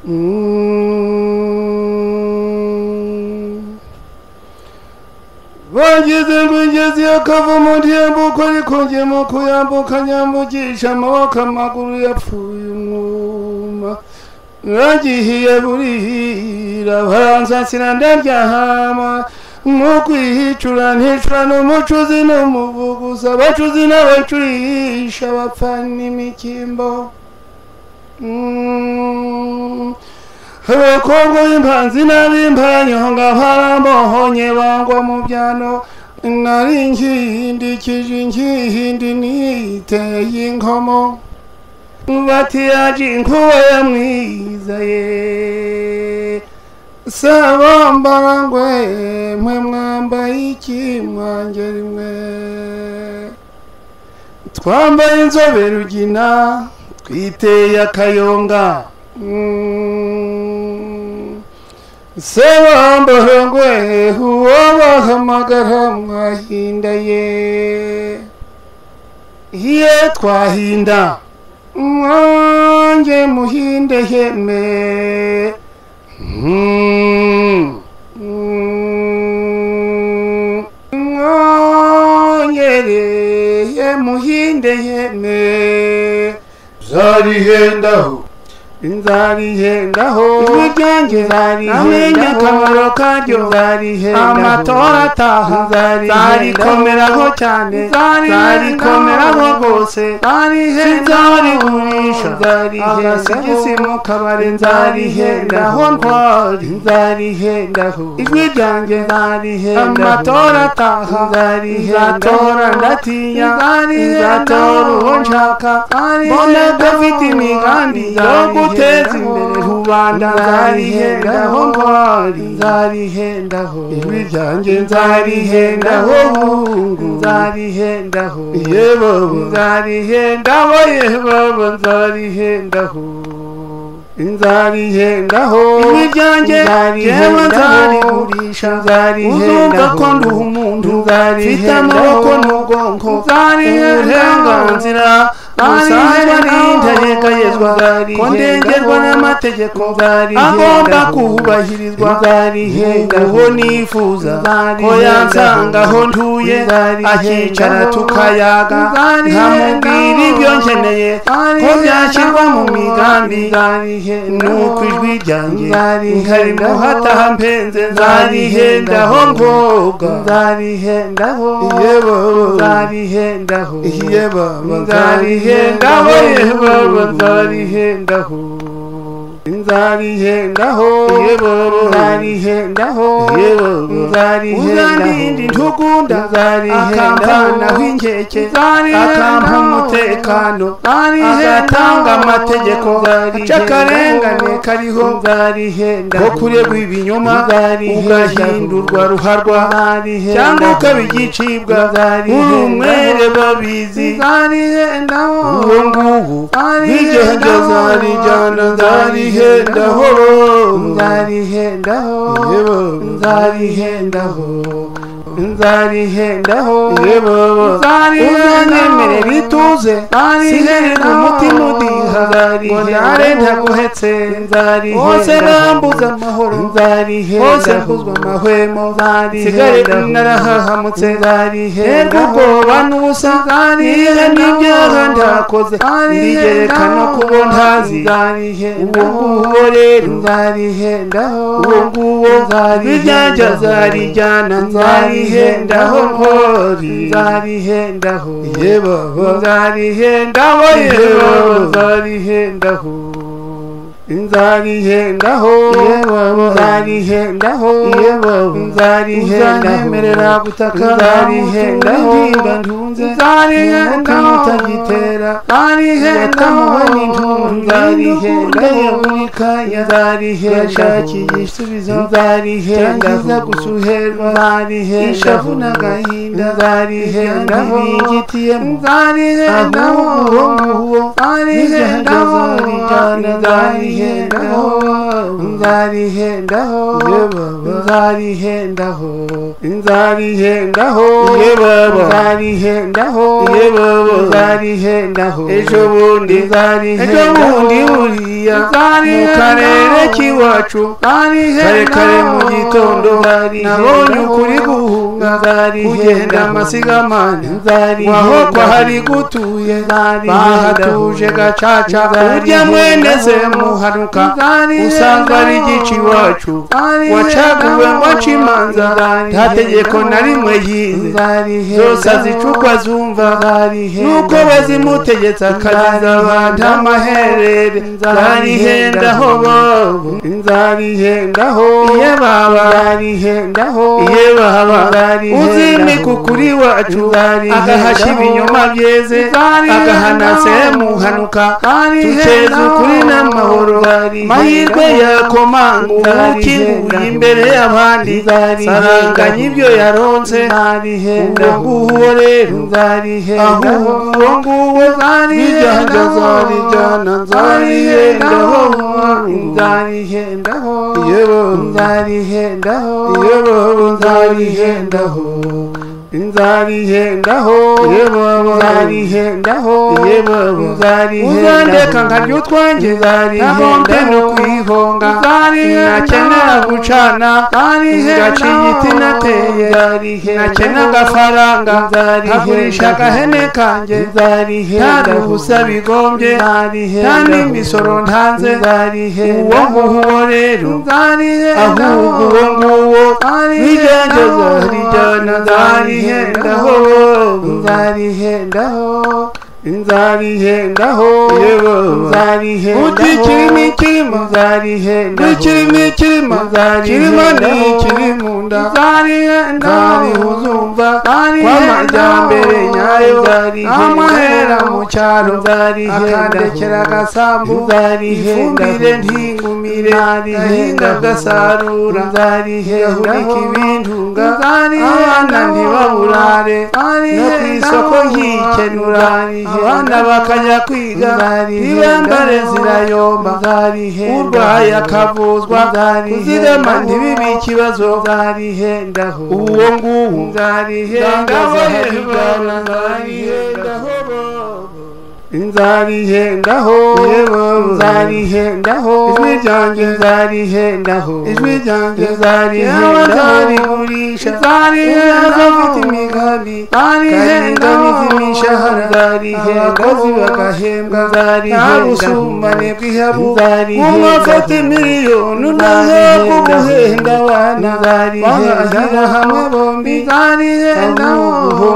bageze ngo ingezi yakava mu ndembuko ariko ngemo kuyambuka nyambugisha amaboko amaguru yapfuye umwuma nagihiye burira baransasira ndaryahama nk'ukwihicura nticura n'umucuzi n'umuvuguza abacuzi n'abacurisha bapfa n'imikimbo abakobwa b'impanzi n'ab'impanyonga barambohonye bangwa mu byano nari nkihindikije inkihindi niteye inkomo bati yaje inkuba yamwizaye sabambarangwe mwe mwambaye iki mwange rimwe twambaye inzobe rugina twiteye akayonga sabambarangwe uwo bahamagara mwahindaye iye twahinda mwange muhinde heme mwonyereye muhinde heme zarihendaho nzarihendaho ibiryange nzarihendaho akamaro karyo nzarihendaho amatora ataha nzarikomeraho cyane nzarikomeraho rwose nzarigurisha agasigisi mu kabari nzarihendaho ntwari nzarihendaho ijwi ryanjye nzarihendaho amatora ataha nzatora ndatinya nzatora uwo nshaka mbona gafite imigambi guteza imbere rubanda nzarihendaho ntwari nzarihendaho ijwi ryanjye nzarihendaho bungu nzarihendaho yebobo nzarihendaho yebobo nzarihendaho nzarihendaho ijwi ryanjye yewe nzarigurisha nzarihendaho uzumva ko ndi umuntu mfite amaboko n'ubwonko uburenganzira busanzwe n'integekayezwa ko ndengerwa n'amategeko agomba kubahirizwa uwo nifuza ko yansanga aho ntuye akicara tukayaga nkamubwira ibyo nkeneye ko byashyirwa mu migambi nuko ijwi ryanjye nkarimuha ataha mpenze nzarihendaho nkobwa nzarihendaho nzarihendaho nzarihendaho yebobo nzarihendaho nzarihendaho yebobo nzarihendaho yebobo uzandindi ntugunda akampanaho inkeke akampa umutekano agatanga amategeko aca akarengane kariho ko kuregwa ibinyoma ugahindurwa ruharwa cyangwa ukaba igicibwa uri umwere babizi uwo nguwo n'igihenge zarijyana nzarihendaho nzarihendaho nzarihendaho nzarihendaho uzanyemerera ituze sinhererwa umutima udiha ngo ntare ntaguhetse hose nambuza amahoro hose mbuzwa amahwemo nsigare narahahamutse herwa ubwoba n'ubusa nihe n'ibyaha ndakoze ndigereka no kubo ntazi uwo nguwo rero nzarihendaho uwo nguwo bijyajya zarijyana nzarihendaho nkori nzarihendaho yebobo nzarihendaho yebobo nzarihendaho nzarihendaho yebobo nzarihendaho yebobo nzarihendaho gutaka nzarihendaho nimba ntunze nzarihendaho utagitera nzarihendaho nzarihendaho buri kanya nzarihendaho igisubizo nzarihendaho gusuherwa nzarihendaho ishavu n'agahinda nzarihendaho igitiyemo nzarihendaho uwo nguwo nzarihendaho nzarihendaho nzarihendaho nzarihendaho nzarihendaho nzarihendaho nzarihendaho nzarihendaho ejo bundi buriya mu karere k'iwacu kare kare mu gitondo nabonye ukuri guhunga kugenda amasigamana waho kwa hari gutuye bahatuje gacaca urya mwene se muhanuka usanga ari igici iwacu wacaguwe ngo ace imanza nta tegeko na rimwe yize zose azicukwa zumva nuko bazimutegetse akagiza abantu amaherere nzarihendaho bobo nzarihendaho iye baba nzarihendaho iye baba uzimika ukuri wacu agahasha ibinyoma byeze agahana se muhanuka tukeza ukuri n'amahoro mahirwe yakomanga ukinguye imbere y'abandi saranganya ibyo yaronse ubwo nguwo rero ahubwo nguwo nzarijyana nzarihendaho nzarihendaho nzarihendaho nzarihendaho nzarihendaho nzarihendaho uzandeka nkarya utwanjye ntabombe no kwihonga nakenera gucana ngaca igiti nateye nakena agafaranga nkagurisha agahene kanjye ntaruhusa bigombye nta n'imisoro ntanze uwo nguwo rero ahubwo uwo nguwo nijyanjye zarijyana nzarihendaho nzarihendaho nzarihendaho utikirimi kirimo nzarihenda kirimo n'ikiri mu nda uzumva kw'amajyambere nyayo amahera mu cyaro akandekera agasambu ifumbire ntingumire ahinga agasarura ahurika ibintunga abana ntibaburare no ku isoko nkikenura abana bakajya kwiga ntibambare zirayomba urwaye akavuzwa kuzigama ntibibe ikibazo uwo nguwo nzarihendaho nzarihendaho nzarihendaho ijwi ryanjye nzarihendaho nzarigurisha afite imigambi ingami z'imishahara abakozi bagahembwa nta busumbane bw'ihabu umwe afite miliyoni unaze kuguhenda abana bahahira hamwe bombi nzarihendaho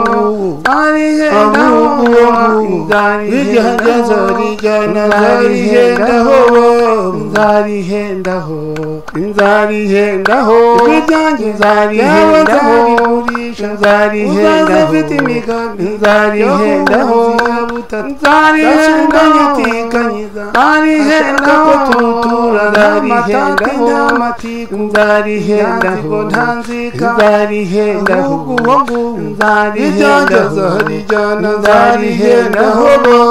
nzarijyana nzarihendaho ibyanjye nzarihendaho nzarihendaho ufite imigambi nzarihendaho nzarihendaho nzarihendaho tutura nzarihendaho nzarihendaho nzarihendaho nzarihendaho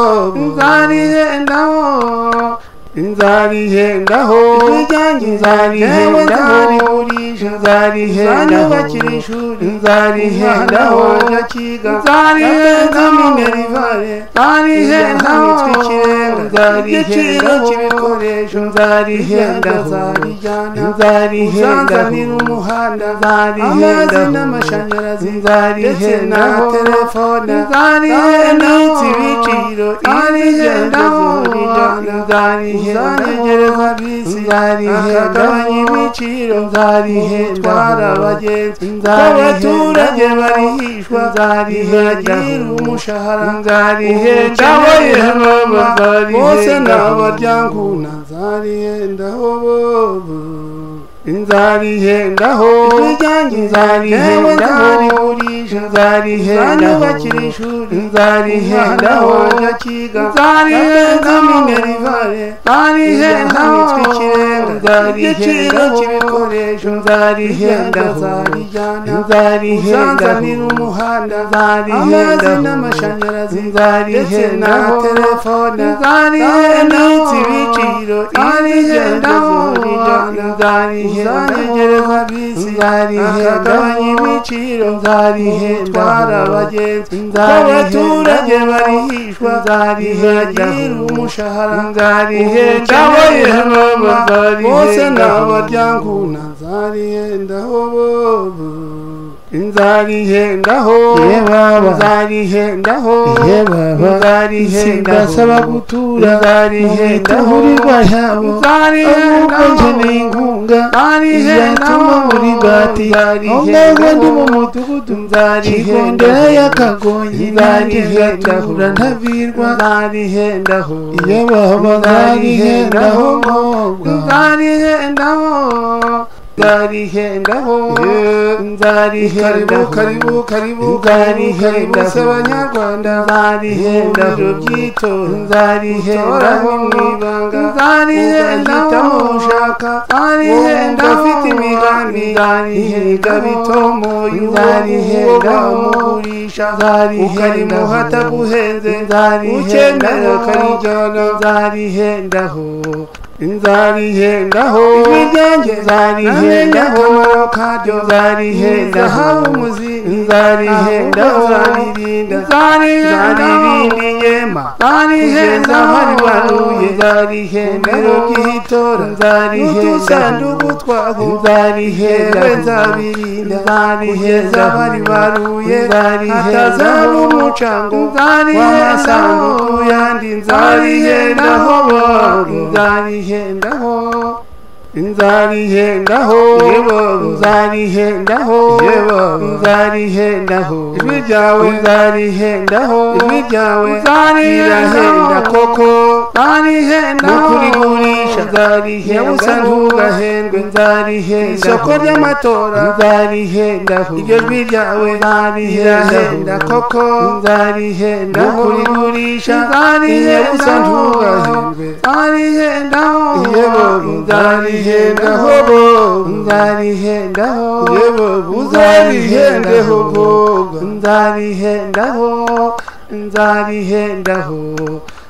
nzarihendaho ibyanjye nzarihendaho nzanyubakira ishuri nzarihendaho nzakiga nzarihendaho minerivare nzarihendaho igiciro cy'ibikoresho nzarihendaho uzanzanira umuhanda amazi n'amashanyarazi ndetse na telefone nzarihendaho ibiciro nzarihendaho uzanyegereza bisi akagabanya ibiciro nzarihendaho abagenzi abaturage barihishwa nzarihendaho umushahara nzarihendaho bose n'abaryankuna nzarihendaho nzarihendaho ibijyanye nzarihendaho nzarigurisha nzarihendaho nzanyubakira ishuri nzarihendaho nyakiga nzarihendaho minerivare nzarihendaho ikirenga nzarihendaho cy'ibikoresho nzarihendaho nzarihendaho umuhanda nzarihendaho amazi n'amashanyarazi nzarihendaho telefone nzarihendaho ibiciro nzarihendaho nzarihendaho bisi nzarihendaho ibiciro nzarihendaho abagenzi abaturage barihishwa nzarihendaho umushahara nzarihendaho bose n'abaryankuna nzarihendaho nzarihendaho nzarihendaho ndasaba gutura nzarihendaho yabo nzarihendaho nkeneye inkunga nzarihendaho muri gati nzarihendaho ndi mu mudugudu nzarihendaho y'akagonyi nzarihendaho ntavirwa nzarihendaho iyo baba nzarihendaho nzarihendaho nzarihendaho nzarihendaho karibu nzarihendaho abanyarwanda nzarihendaho by'itora nzarihendaho mwibanga nzarihendaho ushaka nzarihendaho afite imigambi nzarihendaho bitomoye nzarihendaho mugurisha nzarihendaho ataguhenze nzarihendaho karijyana nzarihendaho nzarihendaho ibijyanye nzarihendaho karyo nzarihendaho umuzingi nzarihendaho nzaririnda yema nzarihendaho aribaruye nzarihendaho by'itora nzarihendaho twaho nzarihendaho nzabirinda nzarihendaho aribaruye hatazaba umucango w'amasanduku yandi nzarihendaho nzarihendaho nzarihendaho nzarihendaho nzarihendaho ijwi ryawe nzarihendaho ijwi ryawe nzarihenda koko nzarihendaho kurigurisha nzarihenda ntugahendwe nzarihenda isoko ry'amatora nzarihendaho iryo jwi ryawe nzarihenda koko nzarihenda kurigurisha nzarihenda ntugahendwe nzarihendaho nzarihendaho nzarihendaho nzarihendaho nzarihendaho nzarihendaho